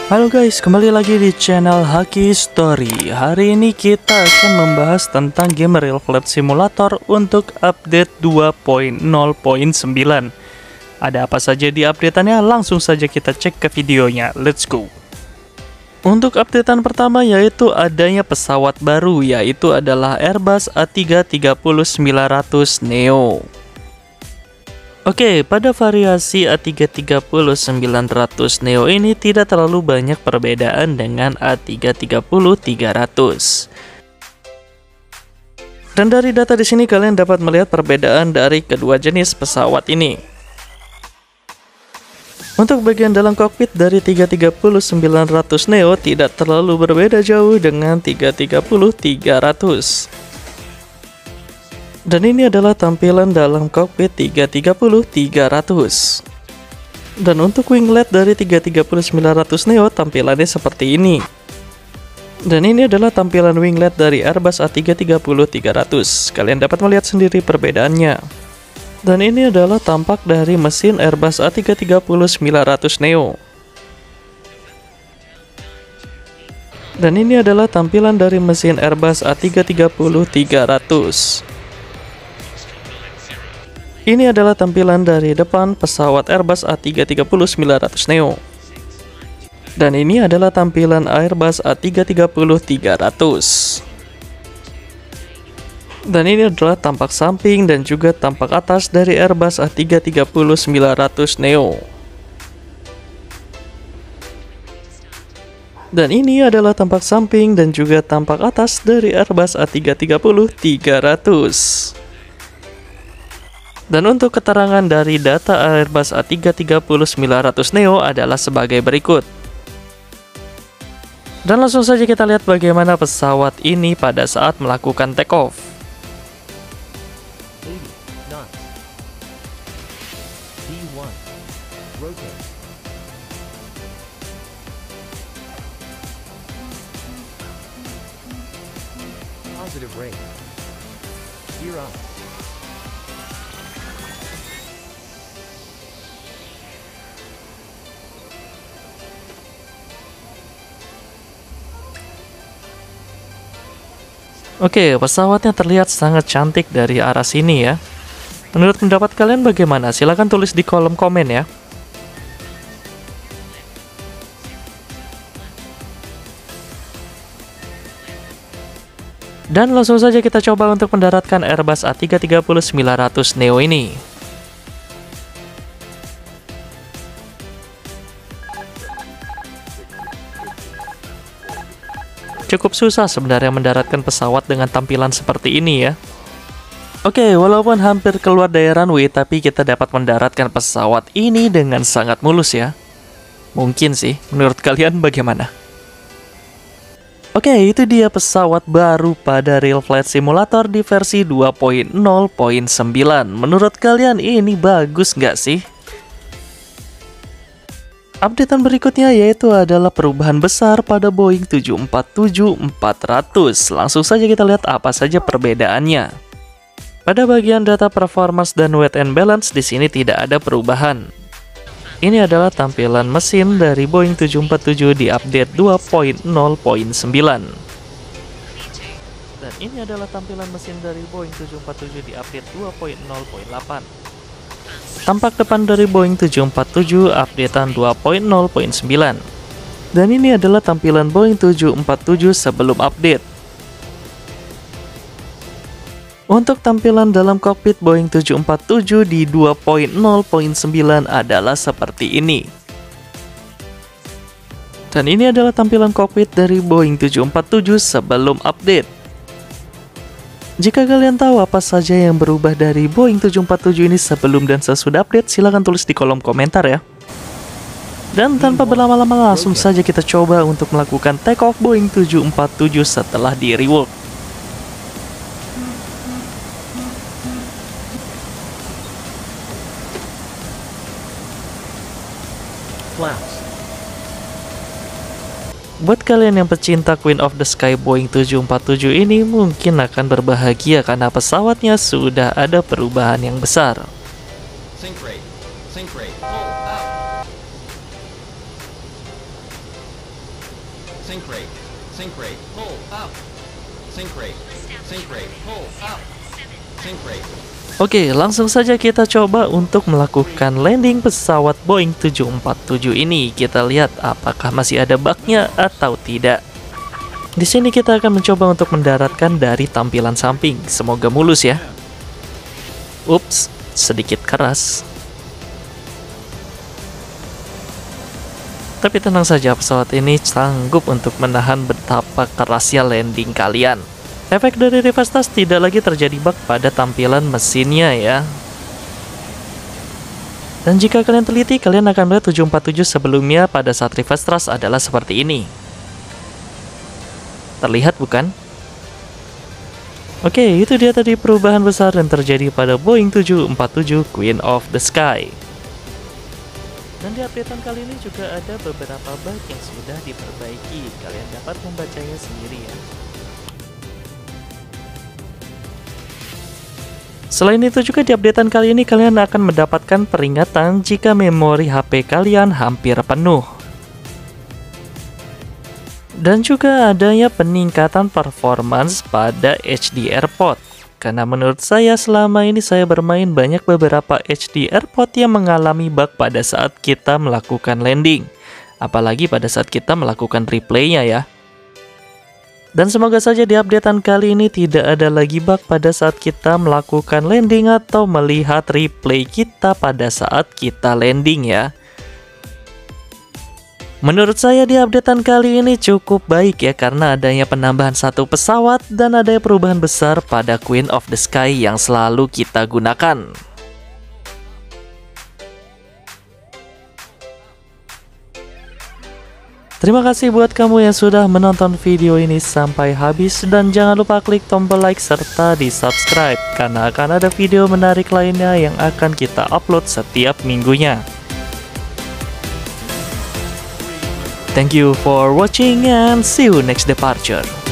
Halo guys, kembali lagi di channel Haki Story. Hari ini kita akan membahas tentang game Real Flight Simulator untuk update 2.0.9. Ada apa saja di updateannya? Langsung saja kita cek ke videonya. Let's go. Untuk updatean pertama yaitu adanya pesawat baru, yaitu adalah Airbus A330-900 Neo. Oke, pada variasi A330-900 Neo ini tidak terlalu banyak perbedaan dengan A330-300. Dan dari data di sini kalian dapat melihat perbedaan dari kedua jenis pesawat ini. Untuk bagian dalam kokpit dari 330-900 Neo tidak terlalu berbeda jauh dengan 330-300. Dan ini adalah tampilan dalam kokpit 330-300. Dan untuk winglet dari 330-900 Neo tampilannya seperti ini. Dan ini adalah tampilan winglet dari Airbus A330-300. Kalian dapat melihat sendiri perbedaannya. Dan ini adalah tampak dari mesin Airbus A330-900 Neo. Dan ini adalah tampilan dari mesin Airbus A330-300. Ini adalah tampilan dari depan pesawat Airbus A330-900 Neo. Dan ini adalah tampilan Airbus A330-300. Dan ini adalah tampak samping dan juga tampak atas dari Airbus A330-900 Neo. Dan ini adalah tampak samping dan juga tampak atas dari Airbus A330-300. Dan untuk keterangan dari data Airbus A330-900 Neo adalah sebagai berikut. Dan langsung saja kita lihat bagaimana pesawat ini pada saat melakukan take off. Positive rate. Gear up. Oke, pesawatnya terlihat sangat cantik dari arah sini ya. Menurut pendapat kalian bagaimana? Silahkan tulis di kolom komen ya. Dan langsung saja kita coba untuk mendaratkan Airbus A330-900 Neo ini. Cukup susah sebenarnya mendaratkan pesawat dengan tampilan seperti ini ya. Oke, walaupun hampir keluar dari runway, tapi kita dapat mendaratkan pesawat ini dengan sangat mulus ya. Mungkin sih, menurut kalian bagaimana? Oke, itu dia pesawat baru pada Real Flight Simulator di versi 2.0.9. Menurut kalian ini bagus nggak sih? Updatean berikutnya yaitu adalah perubahan besar pada Boeing 747-400. Langsung saja kita lihat apa saja perbedaannya. Pada bagian data performance dan weight and balance di sini tidak ada perubahan. Ini adalah tampilan mesin dari Boeing 747 di update 2.0.9. Dan ini adalah tampilan mesin dari Boeing 747 di update 2.0.8. Tampak depan dari Boeing 747 updatean 2.0.9. Dan ini adalah tampilan Boeing 747 sebelum update. Untuk tampilan dalam kokpit Boeing 747 di 2.0.9 adalah seperti ini. Dan ini adalah tampilan kokpit dari Boeing 747 sebelum update. Jika kalian tahu apa saja yang berubah dari Boeing 747 ini sebelum dan sesudah update, silahkan tulis di kolom komentar ya. Dan tanpa berlama-lama langsung saja kita coba untuk melakukan take off Boeing 747 setelah di rework. Flaps. Buat kalian yang pecinta Queen of the Sky Boeing 747 ini mungkin akan berbahagia karena pesawatnya sudah ada perubahan yang besar. Sync rate. Hold up. Sink rate. Sink rate. Pull up. Sink rate. Sink rate. Pull up. Sink rate. Oke, langsung saja kita coba untuk melakukan landing pesawat Boeing 747 ini. Kita lihat apakah masih ada bugnya atau tidak. Di sini kita akan mencoba untuk mendaratkan dari tampilan samping. Semoga mulus ya. Ups, sedikit keras. Tapi tenang saja, pesawat ini sanggup untuk menahan betapa kerasnya landing kalian. Efek dari reverse thrust tidak lagi terjadi bug pada tampilan mesinnya ya. Dan jika kalian teliti, kalian akan melihat 747 sebelumnya pada saat reverse thrust adalah seperti ini. Terlihat bukan? Oke, itu dia tadi perubahan besar yang terjadi pada Boeing 747 Queen of the Sky. Dan di updatean kali ini juga ada beberapa bug yang sudah diperbaiki. Kalian dapat membacanya sendiri ya. Selain itu juga di updatean kali ini kalian akan mendapatkan peringatan jika memori HP kalian hampir penuh. Dan juga adanya peningkatan performance pada HD AirPod. Karena menurut saya selama ini saya bermain banyak beberapa HD AirPod yang mengalami bug pada saat kita melakukan landing. Apalagi pada saat kita melakukan replaynya ya. Dan semoga saja di updatean kali ini tidak ada lagi bug pada saat kita melakukan landing atau melihat replay kita pada saat kita landing ya. Menurut saya di updatean kali ini cukup baik ya, karena adanya penambahan satu pesawat dan adanya perubahan besar pada Queen of the Sky yang selalu kita gunakan. Terima kasih buat kamu yang sudah menonton video ini sampai habis, dan jangan lupa klik tombol like serta di subscribe karena akan ada video menarik lainnya yang akan kita upload setiap minggunya. Thank you for watching and see you next departure.